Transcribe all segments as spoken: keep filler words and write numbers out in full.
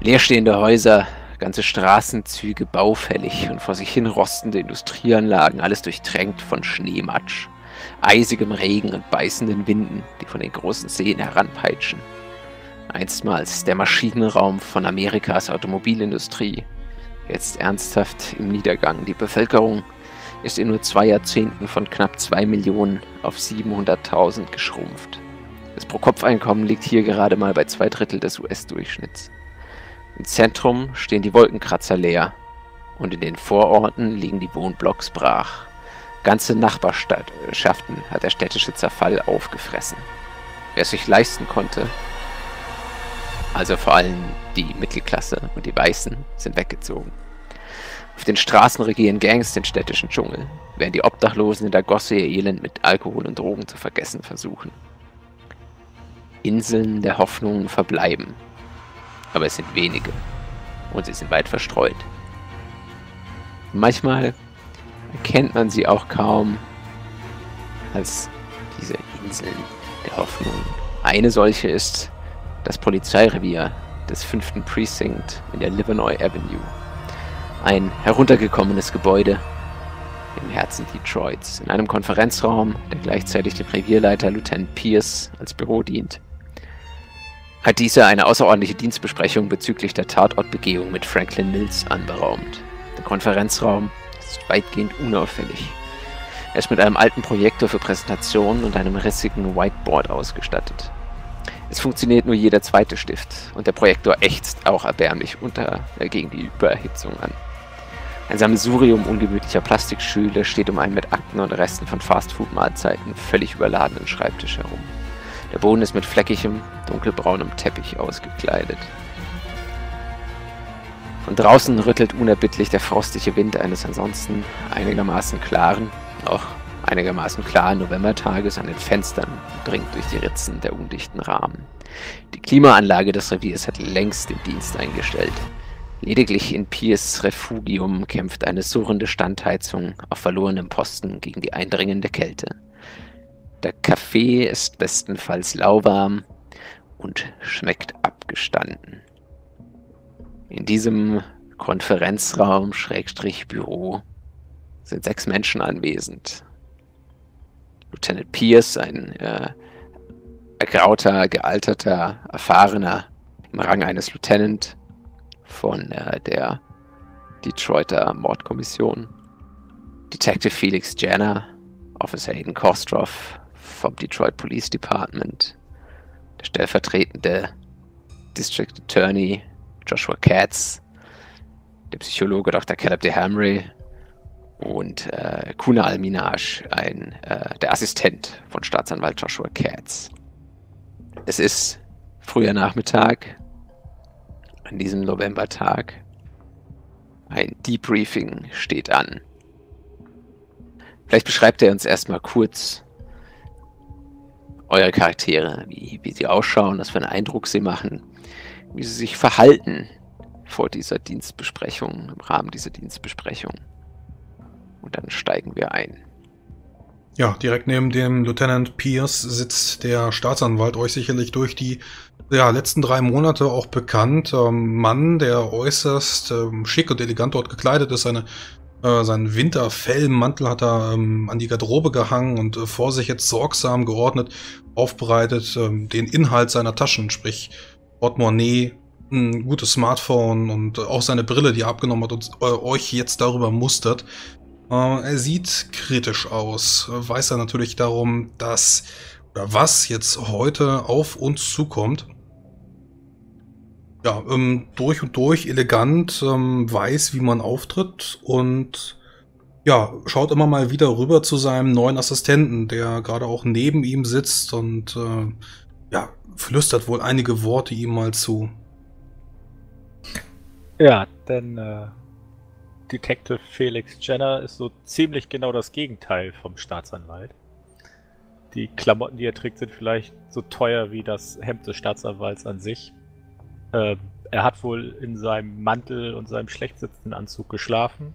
Leerstehende Häuser, ganze Straßenzüge baufällig und vor sich hin rostende Industrieanlagen, alles durchtränkt von Schneematsch, eisigem Regen und beißenden Winden, die von den großen Seen heranpeitschen. Einstmals der Maschinenraum von Amerikas Automobilindustrie, jetzt ernsthaft im Niedergang. Die Bevölkerung ist in nur zwei Jahrzehnten von knapp zwei Millionen auf siebenhunderttausend geschrumpft. Das Pro-Kopf-Einkommen liegt hier gerade mal bei zwei Drittel des U S-Durchschnitts. Im Zentrum stehen die Wolkenkratzer leer und in den Vororten liegen die Wohnblocks brach. Ganze Nachbarschaften hat der städtische Zerfall aufgefressen. Wer es sich leisten konnte, also vor allem die Mittelklasse und die Weißen, sind weggezogen. Auf den Straßen regieren Gangs den städtischen Dschungel, während die Obdachlosen in der Gosse ihr Elend mit Alkohol und Drogen zu vergessen versuchen. Inseln der Hoffnungen verbleiben, aber es sind wenige und sie sind weit verstreut. Manchmal erkennt man sie auch kaum als diese Inseln der Hoffnung. Eine solche ist das Polizeirevier des fünften Precinct in der Livernois Avenue. Ein heruntergekommenes Gebäude im Herzen Detroits, in einem Konferenzraum, der gleichzeitig dem Revierleiter Lieutenant Pierce als Büro dient, hat dieser eine außerordentliche Dienstbesprechung bezüglich der Tatortbegehung mit Franklin Mills anberaumt. Der Konferenzraum ist weitgehend unauffällig. Er ist mit einem alten Projektor für Präsentationen und einem rissigen Whiteboard ausgestattet. Es funktioniert nur jeder zweite Stift und der Projektor ächzt auch erbärmlich unter, äh, gegen die Überhitzung an. Ein Sammelsurium ungemütlicher Plastikstühle steht um einen mit Akten und Resten von Fastfood-Mahlzeiten völlig überladenen Schreibtisch herum. Der Boden ist mit fleckigem, dunkelbraunem Teppich ausgekleidet. Von draußen rüttelt unerbittlich der frostige Wind eines ansonsten einigermaßen klaren, auch einigermaßen klaren Novembertages an den Fenstern und dringt durch die Ritzen der undichten Rahmen. Die Klimaanlage des Reviers hat längst den Dienst eingestellt. Lediglich in Pierce' Refugium kämpft eine surrende Standheizung auf verlorenem Posten gegen die eindringende Kälte. Der Kaffee ist bestenfalls lauwarm und schmeckt abgestanden. In diesem Konferenzraum Schrägstrich Büro sind sechs Menschen anwesend. Lieutenant Pierce, ein äh, ergrauter, gealterter, erfahrener im Rang eines Lieutenant von äh, der Detroiter Mordkommission. Detective Felix Jenner, Officer Hayden Kostroff vom Detroit Police Department, der stellvertretende District Attorney Joshua Katz, der Psychologe Doktor Caleb de Hamry und äh, Kuna Al-Minaj, ein, äh, der Assistent von Staatsanwalt Joshua Katz. Es ist früher Nachmittag, an diesem Novembertag. Ein Debriefing steht an. Vielleicht beschreibt er uns erstmal kurz eure Charaktere, wie, wie sie ausschauen, was für einen Eindruck sie machen, wie sie sich verhalten vor dieser Dienstbesprechung, im Rahmen dieser Dienstbesprechung. Und dann steigen wir ein. Ja, direkt neben dem Lieutenant Pierce sitzt der Staatsanwalt, euch sicherlich durch die ja, letzten drei Monate auch bekannt. Ähm, Mann, der äußerst ähm, schick und elegant dort gekleidet ist. Seine, äh, seinen Winterfellmantel hat er ähm, an die Garderobe gehangen und äh, vor sich jetzt sorgsam geordnet aufbereitet ähm, den Inhalt seiner Taschen, sprich Portemonnaie, ein gutes Smartphone und äh, auch seine Brille, die er abgenommen hat und äh, euch jetzt darüber mustert. Er sieht kritisch aus, weiß er natürlich darum, dass oder was jetzt heute auf uns zukommt. Ja, ähm, durch und durch elegant, ähm, weiß, wie man auftritt und ja, schaut immer mal wieder rüber zu seinem neuen Assistenten, der gerade auch neben ihm sitzt und äh, ja, flüstert wohl einige Worte ihm mal zu. Ja, denn äh Detective Felix Jenner ist so ziemlich genau das Gegenteil vom Staatsanwalt. Die Klamotten, die er trägt, sind vielleicht so teuer wie das Hemd des Staatsanwalts an sich. Ähm, er hat wohl in seinem Mantel und seinem schlecht sitzenden Anzug geschlafen.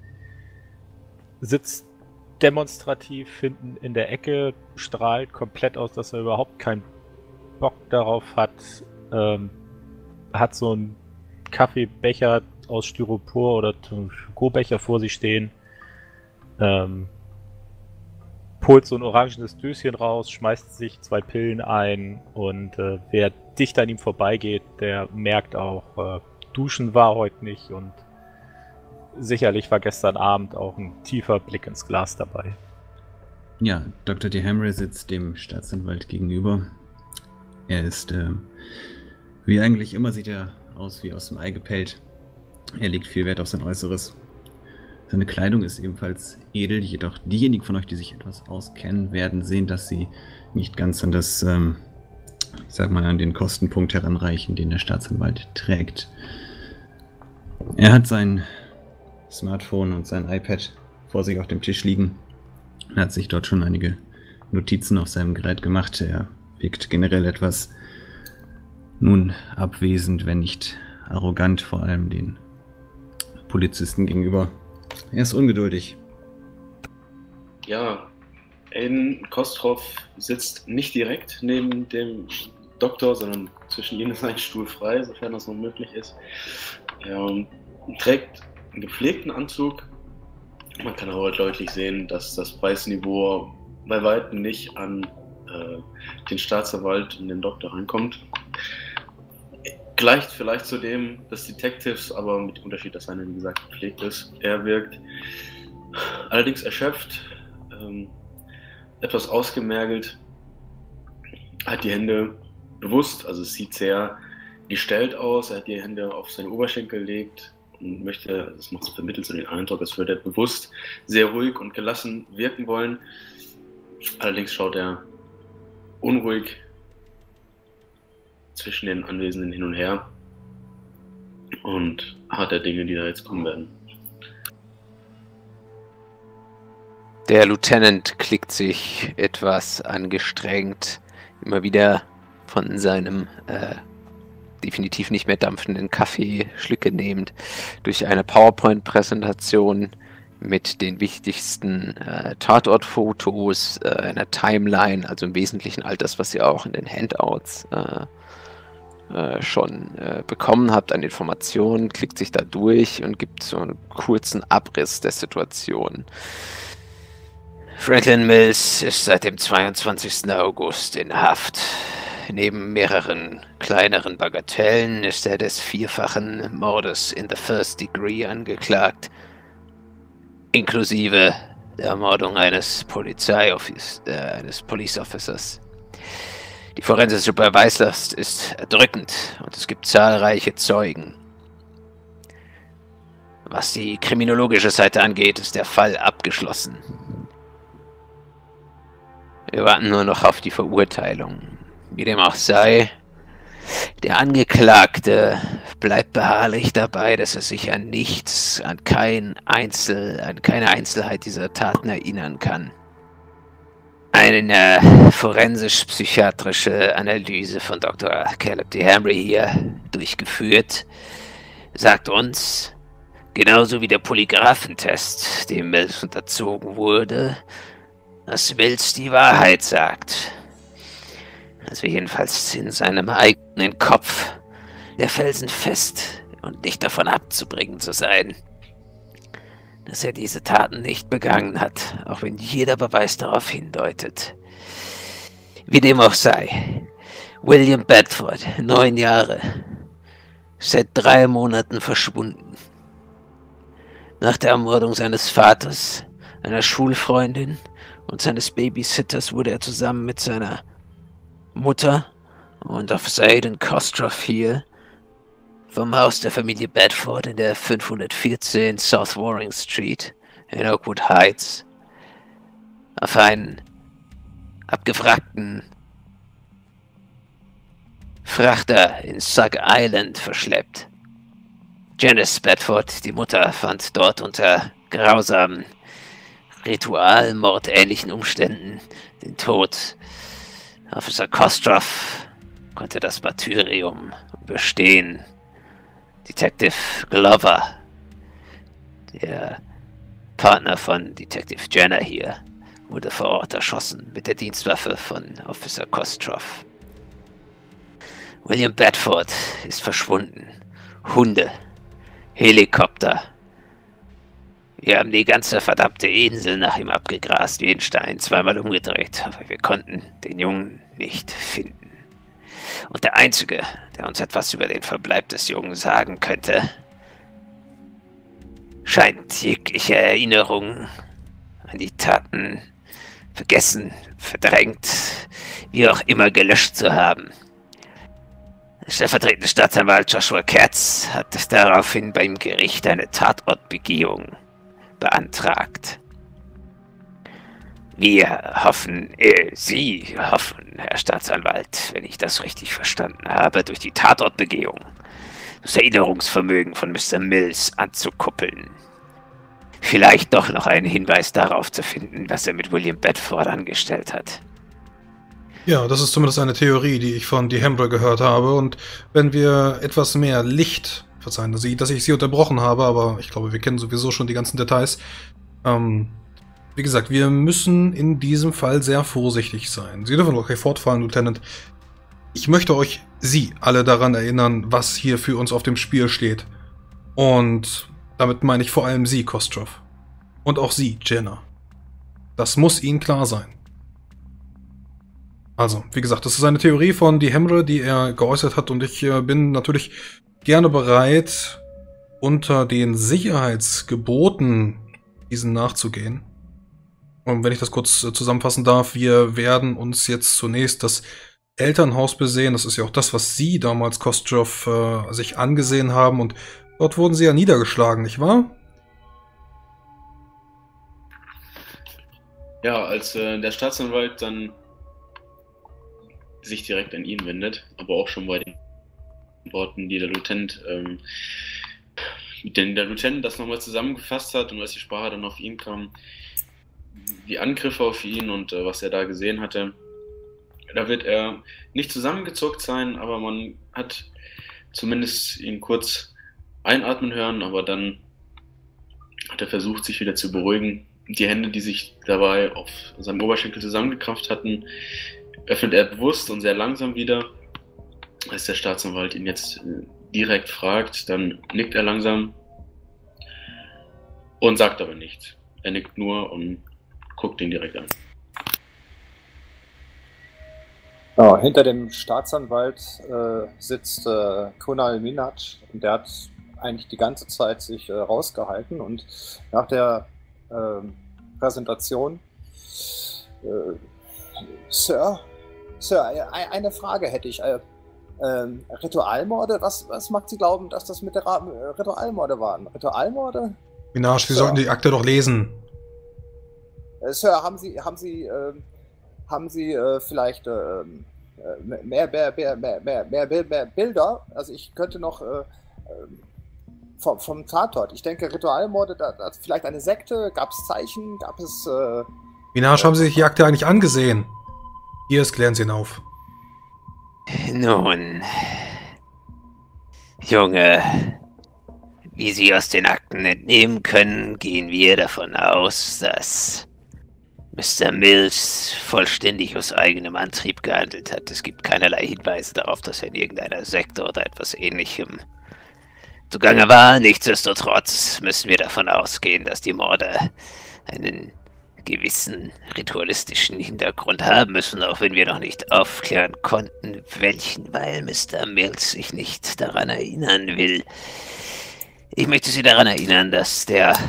Sitzt demonstrativ hinten in der Ecke, strahlt komplett aus, dass er überhaupt keinen Bock darauf hat. Ähm, hat so ein Kaffeebecher aus Styropor oder Go-Becher vor sich stehen. Ähm, holt so ein orangenes Döschen raus, schmeißt sich zwei Pillen ein und äh, wer dicht an ihm vorbeigeht, der merkt auch, äh, duschen war heute nicht und sicherlich war gestern Abend auch ein tiefer Blick ins Glas dabei. Ja, Doktor DeHamry sitzt dem Staatsanwalt gegenüber. Er ist, äh, wie eigentlich immer, sieht er aus wie aus dem Ei gepellt. Er legt viel Wert auf sein Äußeres. Seine Kleidung ist ebenfalls edel, jedoch diejenigen von euch, die sich etwas auskennen, werden sehen, dass sie nicht ganz an das, ähm, ich sag mal, an den Kostenpunkt heranreichen, den der Staatsanwalt trägt. Er hat sein Smartphone und sein iPad vor sich auf dem Tisch liegen. Er hat sich dort schon einige Notizen auf seinem Gerät gemacht. Er wirkt generell etwas nun abwesend, wenn nicht arrogant, vor allem den Polizisten gegenüber. Er ist ungeduldig. Ja, Aiden Kostrov sitzt nicht direkt neben dem Doktor, sondern zwischen ihnen ist ein Stuhl frei, sofern das noch möglich ist. Er trägt einen gepflegten Anzug. Man kann aber deutlich sehen, dass das Preisniveau bei weitem nicht an äh, den Staatsanwalt und den Doktor rankommt. Gleicht vielleicht zu dem des Detectives, aber mit dem Unterschied, dass einer, wie gesagt, gepflegt ist. Er wirkt allerdings erschöpft, ähm, etwas ausgemergelt, hat die Hände bewusst, also es sieht sehr gestellt aus, er hat die Hände auf seine Oberschenkel gelegt und möchte, das macht so vermittelt so den Eindruck, als würde er bewusst sehr ruhig und gelassen wirken wollen. Allerdings schaut er unruhig zwischen den Anwesenden hin und her und hat er Dinge, die da jetzt kommen werden. Der Lieutenant klickt sich etwas angestrengt immer wieder von seinem äh, definitiv nicht mehr dampfenden Kaffee Schlücke nehmend durch eine PowerPoint-Präsentation mit den wichtigsten äh, Tatortfotos, äh, einer Timeline, also im Wesentlichen all das, was ihr auch in den Handouts äh, äh, schon äh, bekommen habt an Informationen, klickt sich da durch und gibt so einen kurzen Abriss der Situation. Franklin Mills ist seit dem zweiundzwanzigsten August in Haft. Neben mehreren kleineren Bagatellen ist er des vierfachen Mordes in the first degree angeklagt, inklusive der Ermordung eines Polizeioffice, äh, eines Police Officers. Die forensische Beweislast ist erdrückend und es gibt zahlreiche Zeugen. Was die kriminologische Seite angeht, ist der Fall abgeschlossen. Wir warten nur noch auf die Verurteilung. Wie dem auch sei, der Angeklagte bleibt beharrlich dabei, dass er sich an nichts, an kein Einzel, an keine Einzelheit dieser Taten erinnern kann. Eine forensisch-psychiatrische Analyse von Doktor Caleb DeHamry hier durchgeführt, sagt uns, genauso wie der Polygraphentest, dem Mills unterzogen wurde, dass Mills die Wahrheit sagt. Also jedenfalls in seinem eigenen Kopf der felsenfest und nicht davon abzubringen zu sein, dass er diese Taten nicht begangen hat, auch wenn jeder Beweis darauf hindeutet. Wie dem auch sei, William Bedford, neun Jahre, seit drei Monaten verschwunden. Nach der Ermordung seines Vaters, einer Schulfreundin und seines Babysitters wurde er zusammen mit seiner Mutter und Officer Aiden Kostrov hier vom Haus der Familie Bedford in der fünfhundertvierzehn South Waring Street in Oakwood Heights auf einen abgewrackten Frachter in Sug Island verschleppt. Janice Bedford, die Mutter, fand dort unter grausamen, ritualmordähnlichen Umständen den Tod. Officer Kostrov konnte das Martyrium überstehen. Detective Glover, der Partner von Detective Jenner hier, wurde vor Ort erschossen mit der Dienstwaffe von Officer Kostrov. William Bedford ist verschwunden, Hunde, Helikopter. Wir haben die ganze verdammte Insel nach ihm abgegrast, jeden Stein zweimal umgedreht, aber wir konnten den Jungen nicht finden. Und der Einzige, der uns etwas über den Verbleib des Jungen sagen könnte, scheint jegliche Erinnerung an die Taten vergessen, verdrängt, wie auch immer gelöscht zu haben. Der stellvertretende Staatsanwalt Joshua Katz hat daraufhin beim Gericht eine Tatortbegehung beantragt. Wir hoffen, äh, Sie hoffen, Herr Staatsanwalt, wenn ich das richtig verstanden habe, durch die Tatortbegehung das Erinnerungsvermögen von Mister Mills anzukuppeln. Vielleicht doch noch einen Hinweis darauf zu finden, was er mit William Bedford angestellt hat. Ja, das ist zumindest eine Theorie, die ich von DeHambra gehört habe. Und wenn wir etwas mehr Licht, verzeihen Sie, dass ich Sie unterbrochen habe, aber ich glaube, wir kennen sowieso schon die ganzen Details. Ähm, wie gesagt, wir müssen in diesem Fall sehr vorsichtig sein. Sie dürfen okay fortfahren, Lieutenant. Ich möchte euch, Sie alle daran erinnern, was hier für uns auf dem Spiel steht. Und damit meine ich vor allem Sie, Kostrov. Und auch Sie, Jenna. Das muss Ihnen klar sein. Also, wie gesagt, das ist eine Theorie von DeHambra, die er geäußert hat, und ich äh, bin natürlich gerne bereit, unter den Sicherheitsgeboten diesen nachzugehen. Und wenn ich das kurz äh, zusammenfassen darf, wir werden uns jetzt zunächst das Elternhaus besehen. Das ist ja auch das, was Sie damals, Kostrov, äh, sich angesehen haben, und dort wurden Sie ja niedergeschlagen, nicht wahr? Ja, als äh, der Staatsanwalt dann sich direkt an ihn wendet, aber auch schon bei den Worten, die der Lieutenant, ähm, mit denen der Lieutenant das nochmal zusammengefasst hat, und als die Sprache dann auf ihn kam, die Angriffe auf ihn und äh, was er da gesehen hatte, da wird er nicht zusammengezuckt sein, aber man hat zumindest ihn kurz einatmen hören, aber dann hat er versucht, sich wieder zu beruhigen. Die Hände, die sich dabei auf seinem Oberschenkel zusammengekrampft hatten, öffnet er bewusst und sehr langsam wieder. Als der Staatsanwalt ihn jetzt direkt fragt, dann nickt er langsam und sagt aber nichts. Er nickt nur und guckt ihn direkt an. Ja, hinter dem Staatsanwalt äh, sitzt äh, Kunal Minaj, und der hat eigentlich die ganze Zeit sich äh, rausgehalten, und nach der äh, Präsentation äh, Sir, Sir, eine Frage hätte ich. Äh, ähm, Ritualmorde, was, was macht Sie glauben, dass das mit der Ra Ritualmorde waren? Ritualmorde? Minaj, Sie sollten die Akte doch lesen. Äh, Sir, haben Sie, haben Sie, äh, haben Sie äh, vielleicht äh, mehr, mehr, mehr, mehr, mehr, mehr, mehr Bilder? Also ich könnte noch äh, vom, vom Tatort. Ich denke, Ritualmorde, da, da vielleicht eine Sekte, gab es Zeichen, gab es... Äh, Minaj, haben Sie sich die Akte eigentlich angesehen? Hier ist, klären Sie ihn auf. Nun, Junge, wie Sie aus den Akten entnehmen können, gehen wir davon aus, dass Mister Mills vollständig aus eigenem Antrieb gehandelt hat. Es gibt keinerlei Hinweise darauf, dass er in irgendeiner Sekte oder etwas Ähnlichem zugange war. Nichtsdestotrotz müssen wir davon ausgehen, dass die Morde einen gewissen ritualistischen Hintergrund haben müssen, auch wenn wir noch nicht aufklären konnten, welchen, weil Mister Mills sich nicht daran erinnern will. Ich möchte Sie daran erinnern, dass der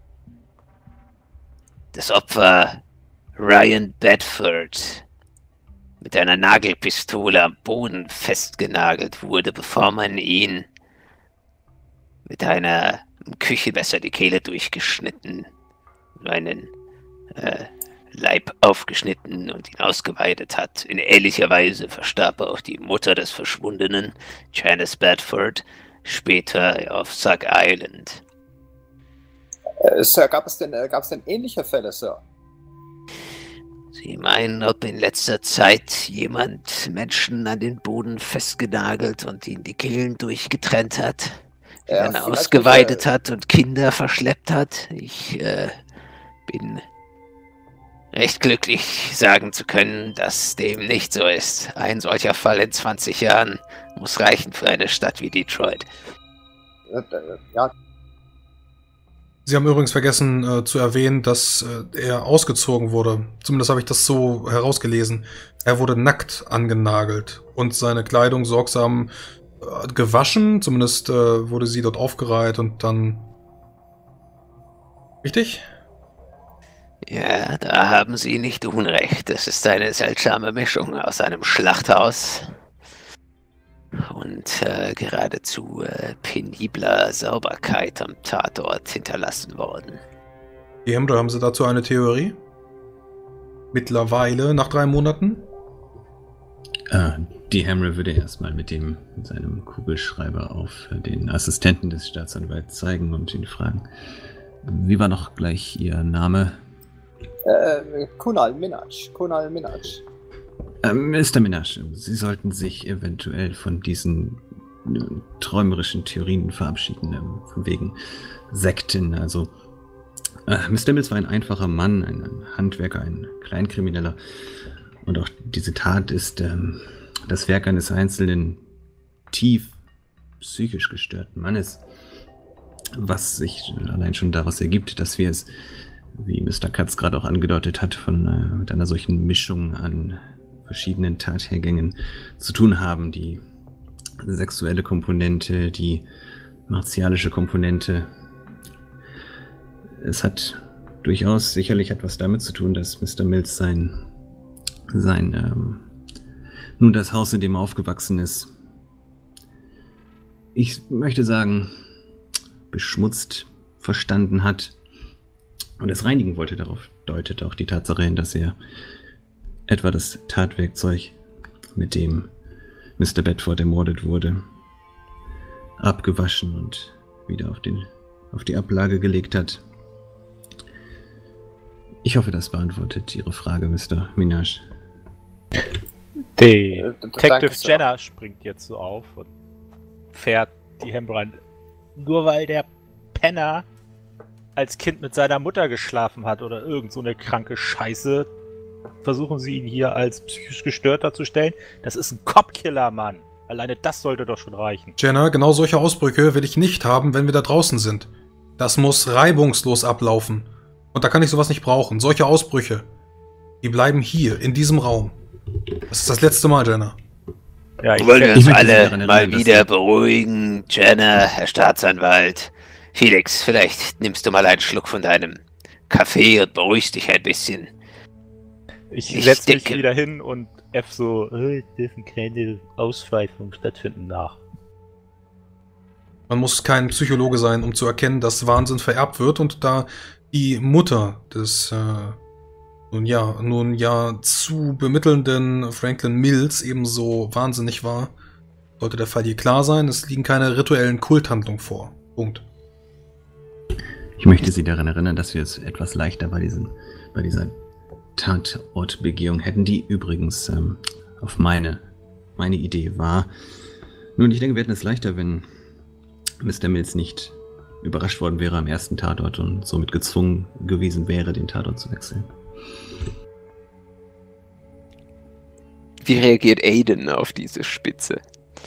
das Opfer Ryan Bedford mit einer Nagelpistole am Boden festgenagelt wurde, bevor man ihn mit einer Küchenmesser die Kehle durchgeschnitten, einen äh, Leib aufgeschnitten und ihn ausgeweidet hat. In ähnlicher Weise verstarb auch die Mutter des Verschwundenen, Janice Bedford, später auf Sug Island. Äh, Sir, gab es denn, äh, gab es denn ähnliche Fälle, Sir? Sie meinen, ob in letzter Zeit jemand Menschen an den Boden festgenagelt und ihnen die Kehlen durchgetrennt hat, Ja, dann ausgeweidet äh, hat und Kinder verschleppt hat? Ich äh, bin recht glücklich, sagen zu können, dass dem nicht so ist. Ein solcher Fall in zwanzig Jahren muss reichen für eine Stadt wie Detroit. Äh, äh, ja. Sie haben übrigens vergessen äh, zu erwähnen, dass äh, er ausgezogen wurde. Zumindest habe ich das so herausgelesen. Er wurde nackt angenagelt und seine Kleidung sorgsam äh, gewaschen. Zumindest äh, wurde sie dort aufgereiht und dann... Richtig? Ja, da haben Sie nicht unrecht. Es ist eine seltsame Mischung aus einem Schlachthaus und äh, geradezu äh, penibler Sauberkeit am Tatort hinterlassen worden. Die Hemder, haben Sie dazu eine Theorie? Mittlerweile, nach drei Monaten? Äh, die Hammer würde erstmal mit dem mit seinem Kugelschreiber auf den Assistenten des Staatsanwalts zeigen und ihn fragen. Wie war noch gleich Ihr Name? Äh, Kunal Minaj. Kunal Minaj. Äh, Mister Minaj, Sie sollten sich eventuell von diesen äh, träumerischen Theorien verabschieden, äh, von wegen Sekten. Also, äh, Mister Mills war ein einfacher Mann, ein, ein Handwerker, ein Kleinkrimineller. Und auch diese Tat ist ähm, das Werk eines einzelnen, tief psychisch gestörten Mannes. Was sich allein schon daraus ergibt, dass wir es, wie Mister Katz gerade auch angedeutet hat, von äh, mit einer solchen Mischung an verschiedenen Tathergängen zu tun haben. Die sexuelle Komponente, die martialische Komponente. Es hat durchaus sicherlich etwas damit zu tun, dass Mister Mills sein, sein ähm, nun das Haus, in dem er aufgewachsen ist, ich möchte sagen, beschmutzt verstanden hat und es reinigen wollte. Darauf deutet auch die Tatsache hin, dass er etwa das Tatwerkzeug, mit dem Mister Bedford ermordet wurde, abgewaschen und wieder auf, den, auf die Ablage gelegt hat. Ich hoffe, das beantwortet Ihre Frage, Mister Minaj. Die Äh, Detective danke, Sir. Jenner springt jetzt so auf und fährt die Hammer an. Nur weil der Penner als Kind mit seiner Mutter geschlafen hat oder irgend so eine kranke Scheiße, versuchen sie ihn hier als psychisch gestört darzustellen. Das ist ein Cop-Killer, Mann. Alleine das sollte doch schon reichen. Jenna, genau solche Ausbrüche will ich nicht haben, wenn wir da draußen sind. Das muss reibungslos ablaufen. Und da kann ich sowas nicht brauchen. Solche Ausbrüche, die bleiben hier, in diesem Raum. Das ist das letzte Mal, Jenna. Ja, ich Wollen wir ich uns möchte Sie alle daran erinnern, mal dass wieder Sie- beruhigen, Jenna, Herr Staatsanwalt. Felix, vielleicht nimmst du mal einen Schluck von deinem Kaffee und beruhigst dich ein bisschen. Ich Ich setze mich denke- wieder hin und F so, äh, dürfen keine Ausschweifungen stattfinden nach. Man muss kein Psychologe sein, um zu erkennen, dass Wahnsinn vererbt wird und da die Mutter des äh, nun ja, nun ja zu bemittelnden Franklin Mills ebenso wahnsinnig war, sollte der Fall hier klar sein, es liegen keine rituellen Kulthandlungen vor. Punkt. Ich möchte Sie daran erinnern, dass wir es etwas leichter bei, diesen, bei dieser Tatortbegehung hätten, die übrigens ähm, auf meine, meine Idee war. Nun, ich denke, wir hätten es leichter, wenn Mister Mills nicht überrascht worden wäre am ersten Tatort und somit gezwungen gewesen wäre, den Tatort zu wechseln. Wie reagiert Aiden auf diese Spitze?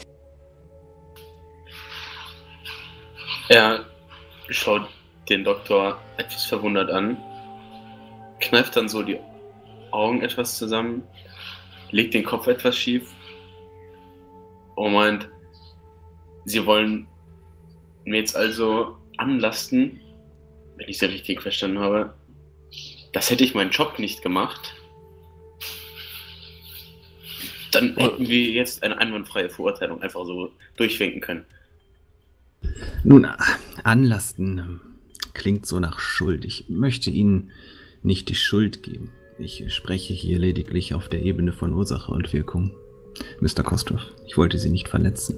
Er schaut den Doktor etwas verwundert an, kneift dann so die Augen etwas zusammen, legt den Kopf etwas schief und meint, Sie wollen mir jetzt also anlasten, wenn ich es richtig verstanden habe, das hätte ich meinen Job nicht gemacht. Dann hätten wir jetzt eine einwandfreie Verurteilung einfach so durchwinken können. Nun, anlasten ähm, klingt so nach Schuld. Ich möchte Ihnen nicht die Schuld geben. Ich spreche hier lediglich auf der Ebene von Ursache und Wirkung. Mister Kostroff, ich wollte Sie nicht verletzen.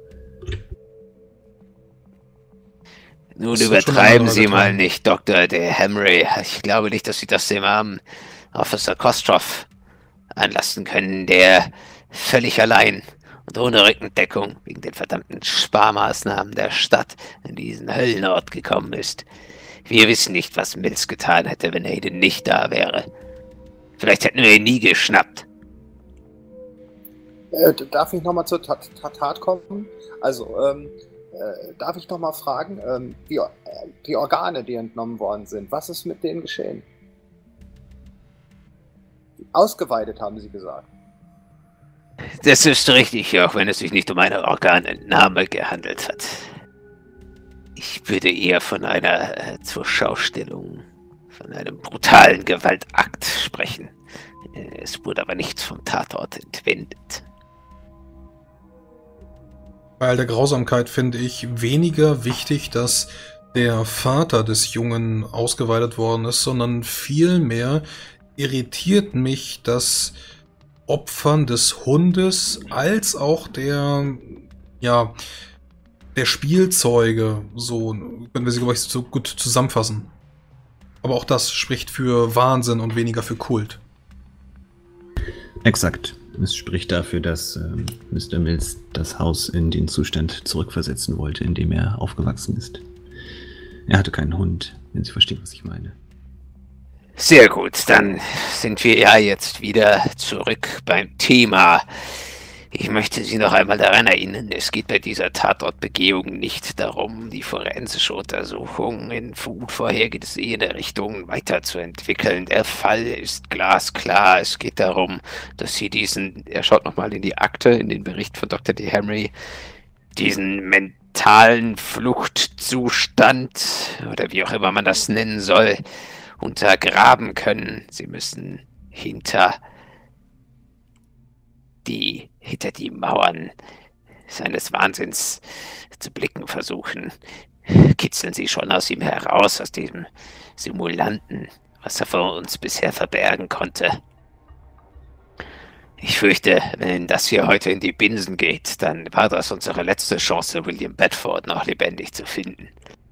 Nun Das ist doch schon eine übertreiben andere Sie mal Getan. nicht, Doktor de Hamry. Ich glaube nicht, dass Sie das dem armen Officer Kostroff anlassen können, der völlig allein und ohne Rückendeckung wegen den verdammten Sparmaßnahmen der Stadt in diesen Höllenort gekommen ist. Wir wissen nicht, was Mills getan hätte, wenn Aiden nicht da wäre. Vielleicht hätten wir ihn nie geschnappt. Äh, darf ich nochmal zur Tat, Tat, Tat kommen? Also, ähm, äh, darf ich noch mal fragen, ähm, die, äh, die Organe, die entnommen worden sind, was ist mit denen geschehen? Ausgeweidet, haben Sie gesagt. Das ist richtig, auch wenn es sich nicht um eine Organentnahme gehandelt hat. Ich würde eher von einer äh, Zurschaustellung, von einem brutalen Gewaltakt sprechen. Äh, es wurde aber nichts vom Tatort entwendet. Bei all der Grausamkeit finde ich weniger wichtig, dass der Vater des Jungen ausgeweidet worden ist, sondern vielmehr irritiert mich das Opfern des Hundes als auch der, ja, der Spielzeuge, so können wir sie, glaube ich, so gut zusammenfassen. Aber auch das spricht für Wahnsinn und weniger für Kult. Exakt. Es spricht dafür, dass ähm, Mister Mills das Haus in den Zustand zurückversetzen wollte, in dem er aufgewachsen ist. Er hatte keinen Hund, wenn Sie verstehen, was ich meine. Sehr gut, dann sind wir ja jetzt wieder zurück beim Thema. Ich möchte Sie noch einmal daran erinnern, es geht bei dieser Tatortbegehung nicht darum, die forensische Untersuchung in gut vorhergesehene Richtungen weiterzuentwickeln. Der Fall ist glasklar. Es geht darum, dass Sie diesen, er schaut nochmal in die Akte, in den Bericht von Doktor D. Henry, diesen mentalen Fluchtzustand, oder wie auch immer man das nennen soll, untergraben können. Sie müssen hinter die hinter die Mauern seines Wahnsinns zu blicken versuchen. Kitzeln Sie schon aus ihm heraus, aus diesem Simulanten, was er vor uns bisher verbergen konnte. Ich fürchte, wenn das hier heute in die Binsen geht, dann war das unsere letzte Chance, William Bedford noch lebendig zu finden.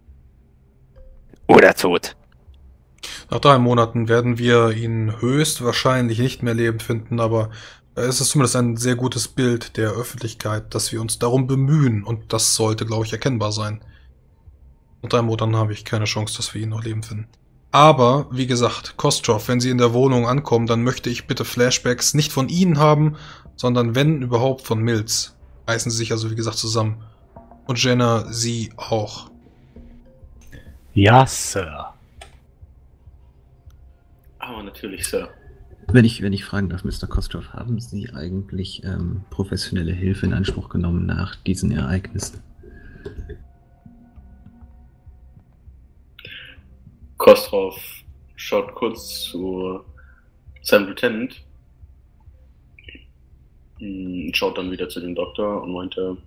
Oder tot. Nach drei Monaten werden wir ihn höchstwahrscheinlich nicht mehr lebend finden, aber es ist zumindest ein sehr gutes Bild der Öffentlichkeit, dass wir uns darum bemühen, und das sollte, glaube ich, erkennbar sein. Nach drei Monaten habe ich keine Chance, dass wir ihn noch leben finden. Aber, wie gesagt, Kostroff, wenn Sie in der Wohnung ankommen, dann möchte ich bitte Flashbacks nicht von Ihnen haben, sondern wenn überhaupt von Mills. Reißen Sie sich also, wie gesagt, zusammen. Und Jenna, Sie auch. Ja, Sir. Aber natürlich, Sir. Wenn ich, wenn ich fragen darf, Mister Kostroff, haben Sie eigentlich ähm, professionelle Hilfe in Anspruch genommen nach diesen Ereignissen? Kostroff schaut kurz zu seinem Lieutenant, schaut dann wieder zu dem Doktor und meinte,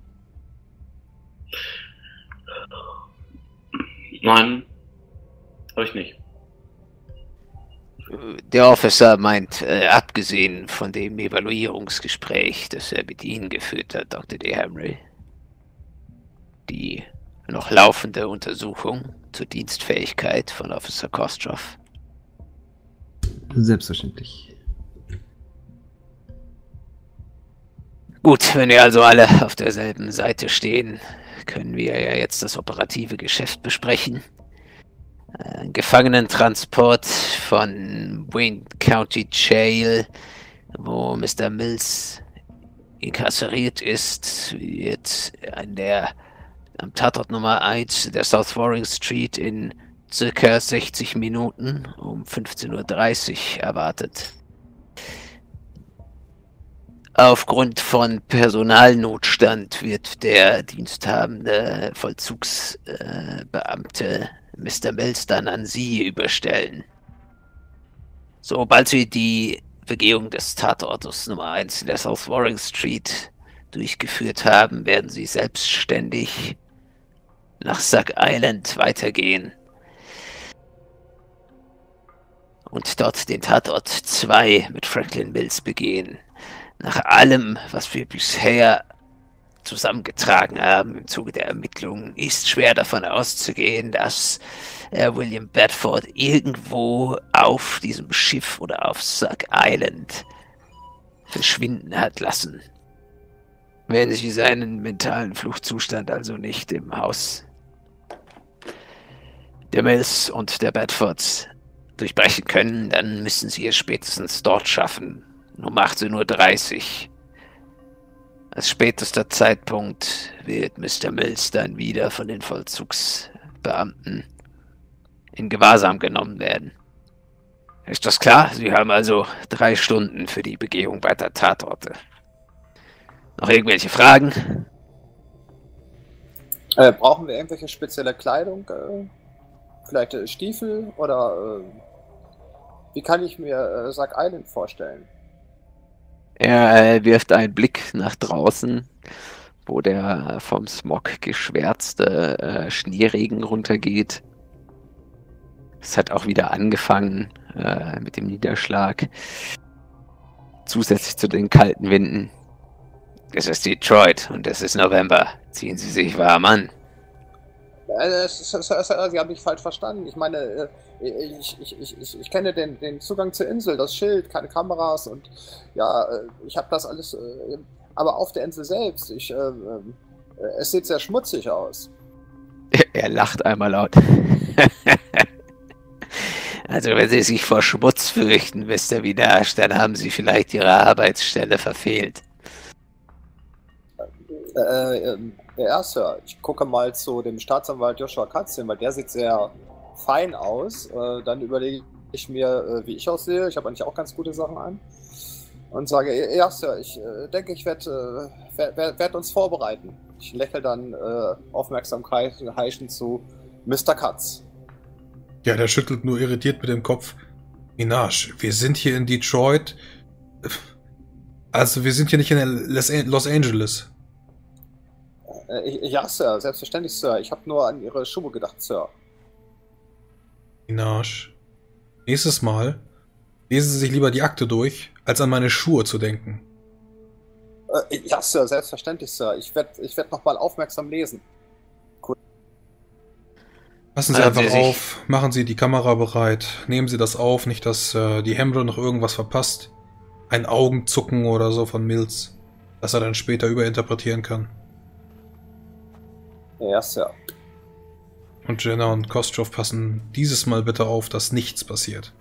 nein, habe ich nicht. Der Officer meint, äh, abgesehen von dem Evaluierungsgespräch, das er mit Ihnen geführt hat, Doktor D. Henry, die noch laufende Untersuchung zur Dienstfähigkeit von Officer Kostroff. Selbstverständlich. Gut, wenn wir also alle auf derselben Seite stehen, können wir ja jetzt das operative Geschäft besprechen. Ein Gefangenentransport von Wayne County Jail, wo Mister Mills inkasseriert ist, wird an der am Tatort Nummer eins der South Warring Street in circa sechzig Minuten um fünfzehn Uhr dreißig erwartet. Aufgrund von Personalnotstand wird der diensthabende Vollzugsbeamte Mister Mills dann an Sie überstellen. Sobald Sie die Begehung des Tatortes Nummer eins in der South Warring Street durchgeführt haben, werden Sie selbstständig nach Suck Island weitergehen und dort den Tatort zwei mit Franklin Mills begehen. Nach allem, was wir bisher zusammengetragen haben im Zuge der Ermittlungen, ist schwer davon auszugehen, dass äh, William Bedford irgendwo auf diesem Schiff oder auf Suck Island verschwinden hat lassen. Wenn Sie seinen mentalen Fluchtzustand also nicht im Haus der Mills und der Bedfords durchbrechen können, dann müssen Sie es spätestens dort schaffen, um achtzehn Uhr dreißig. Als spätester Zeitpunkt wird Mister Mills dann wieder von den Vollzugsbeamten in Gewahrsam genommen werden. Ist das klar? Sie haben also drei Stunden für die Begehung weiter Tatorte. Noch irgendwelche Fragen? Äh, brauchen wir irgendwelche spezielle Kleidung? Äh, vielleicht äh, Stiefel? Oder äh, wie kann ich mir äh, Sack Island vorstellen? Er äh, wirft einen Blick nach draußen, wo der vom Smog geschwärzte äh, Schneeregen runtergeht. Es hat auch wieder angefangen äh, mit dem Niederschlag. Zusätzlich zu den kalten Winden. Es ist Detroit und es ist November. Ziehen Sie sich warm an. Äh, es ist- es ist- Sie haben mich falsch verstanden. Ich meine, äh, ich, ich, ich, ich, ich kenne den, den Zugang zur Insel, das Schild, keine Kameras und ja, äh, ich habe das alles. Äh, aber auf der Insel selbst, ich, äh, äh, es sieht sehr schmutzig aus. Er lacht einmal laut. Also wenn Sie sich vor Schmutz fürchten, Mister Vinash, dann haben Sie vielleicht Ihre Arbeitsstelle verfehlt. Äh, ähm, ja, Sir, ich gucke mal zu dem Staatsanwalt Joshua Katzin, weil der sieht sehr fein aus. Äh, dann überlege ich mir, äh, wie ich aussehe. Ich habe eigentlich auch ganz gute Sachen an. Und sage, ja, Sir, ich äh, denke, ich werde äh, werd, werd, werd uns vorbereiten. Ich lächle dann äh, Aufmerksamkeit heischend zu Mister Katz. Ja, der schüttelt nur irritiert mit dem Kopf. Minaj, wir sind hier in Detroit. Also wir sind hier nicht in Los Angeles. Äh, ja, Sir, selbstverständlich, Sir. Ich habe nur an Ihre Schuhe gedacht, Sir. Minaj, nächstes Mal lesen Sie sich lieber die Akte durch, als an meine Schuhe zu denken. Äh, ja, Sir, selbstverständlich, Sir. Ich werde ich werd nochmal aufmerksam lesen. Passen Sie Halten einfach Sie sich- auf, machen Sie die Kamera bereit, nehmen Sie das auf, nicht, dass äh, die Hemble noch irgendwas verpasst. Ein Augenzucken oder so von Mills, das er dann später überinterpretieren kann. Ja, Sir. Und Jenna und Kostroff passen dieses Mal bitte auf, dass nichts passiert.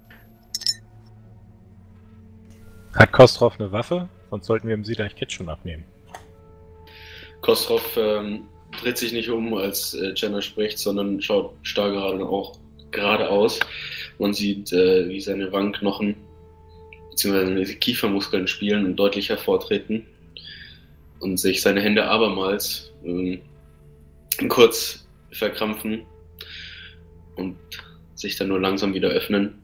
Hat Kostrov eine Waffe? Sonst sollten wir ihm sie gleich jetzt schon abnehmen. Kostrov ähm, dreht sich nicht um, als äh, Jenna spricht, sondern schaut starr gerade auch geradeaus. Man sieht, äh, wie seine Wangenknochen bzw. die Kiefermuskeln spielen und deutlich hervortreten und sich seine Hände abermals ähm, kurz verkrampfen und sich dann nur langsam wieder öffnen.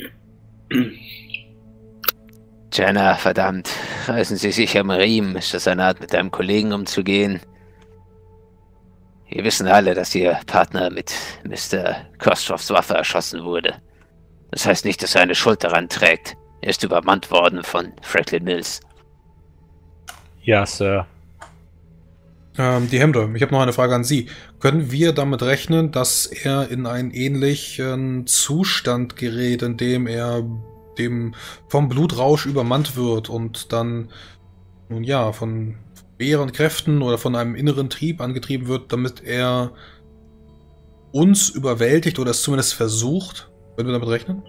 Jenna, verdammt, reißen Sie sich am Riemen. Ist das eine Art, mit einem Kollegen umzugehen? Wir wissen alle, dass Ihr Partner mit Mister Kostrovs Waffe erschossen wurde. Das heißt nicht, dass er eine Schuld daran trägt. Er ist übermannt worden von Franklin Mills. Ja, Sir. Ähm, die Hemde, ich habe noch eine Frage an Sie. Können wir damit rechnen, dass er in einen ähnlichen Zustand gerät, in dem er dem vom Blutrausch übermannt wird und dann, nun ja, von mehreren Kräften oder von einem inneren Trieb angetrieben wird, damit er uns überwältigt oder es zumindest versucht? Können wir damit rechnen?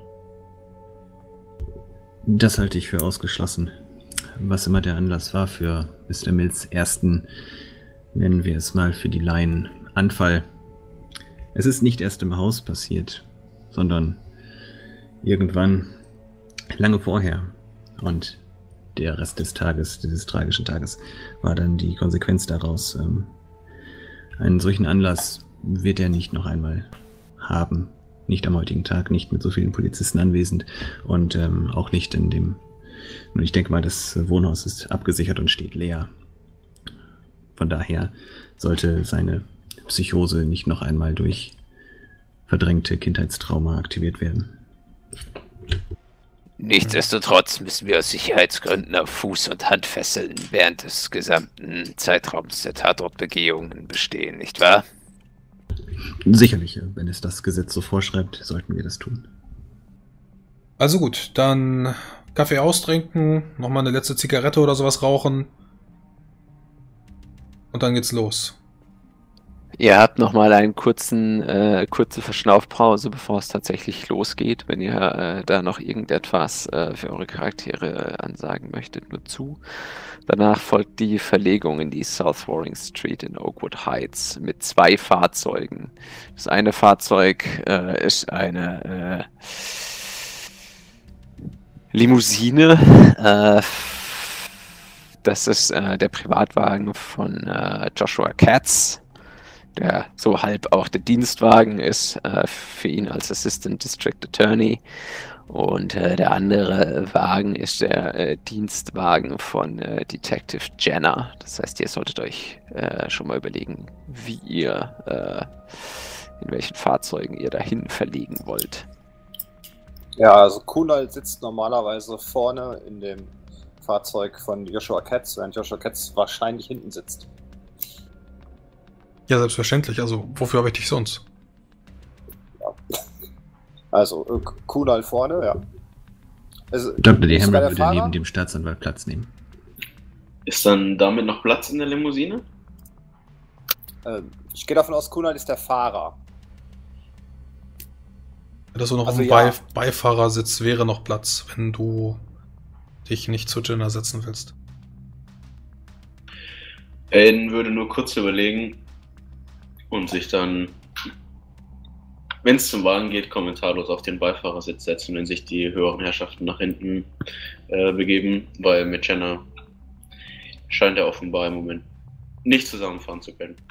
Das halte ich für ausgeschlossen. Was immer der Anlass war für Mister Mills ersten, nennen wir es mal für die Laien, Anfall. Es ist nicht erst im Haus passiert, sondern irgendwann lange vorher. Und der Rest des Tages, dieses tragischen Tages, war dann die Konsequenz daraus. Ähm, einen solchen Anlass wird er nicht noch einmal haben. Nicht am heutigen Tag, nicht mit so vielen Polizisten anwesend und ähm, auch nicht in dem... Und ich denke mal, das Wohnhaus ist abgesichert und steht leer. Von daher sollte seine Psychose nicht noch einmal durch verdrängte Kindheitstrauma aktiviert werden. Nichtsdestotrotz müssen wir aus Sicherheitsgründen auf Fuß- und Handfesseln während des gesamten Zeitraums der Tatortbegehungen bestehen, nicht wahr? Sicherlich, wenn es das Gesetz so vorschreibt, sollten wir das tun. Also gut, dann Kaffee austrinken, nochmal eine letzte Zigarette oder sowas rauchen und dann geht's los. Ihr habt nochmal eine kurzen, äh, kurze Verschnaufpause, bevor es tatsächlich losgeht. Wenn ihr äh, da noch irgendetwas äh, für eure Charaktere äh, ansagen möchtet, nur zu. Danach folgt die Verlegung in die South Warring Street in Oakwood Heights mit zwei Fahrzeugen. Das eine Fahrzeug äh, ist eine äh, Limousine. Äh, das ist äh, der Privatwagen von äh, Joshua Katz, der so halb auch der Dienstwagen ist äh, für ihn als Assistant District Attorney. Und äh, der andere Wagen ist der äh, Dienstwagen von äh, Detective Jenner. Das heißt, ihr solltet euch äh, schon mal überlegen, wie ihr, äh, in welchen Fahrzeugen ihr dahin verlegen wollt. Ja, also Kunal sitzt normalerweise vorne in dem Fahrzeug von Joshua Katz, während Joshua Katz wahrscheinlich hinten sitzt. Ja, selbstverständlich. Also, wofür habe ich dich sonst? Ja. Also, äh, Kunal vorne, ja. Also, Doktor D. bist du Hammer der würde Fahrer? neben dem Staatsanwalt Platz nehmen. Ist dann damit noch Platz in der Limousine? Äh, ich gehe davon aus, Kunal ist der Fahrer. Dass du noch Also auf dem ja. Bei Beifahrersitz wäre noch Platz, wenn du dich nicht zu Jenna setzen willst. Aiden würde nur kurz überlegen und sich dann, wenn es zum Wagen geht, kommentarlos auf den Beifahrersitz setzen, wenn sich die höheren Herrschaften nach hinten äh, begeben, weil mit Jenna scheint er offenbar im Moment nicht zusammenfahren zu können.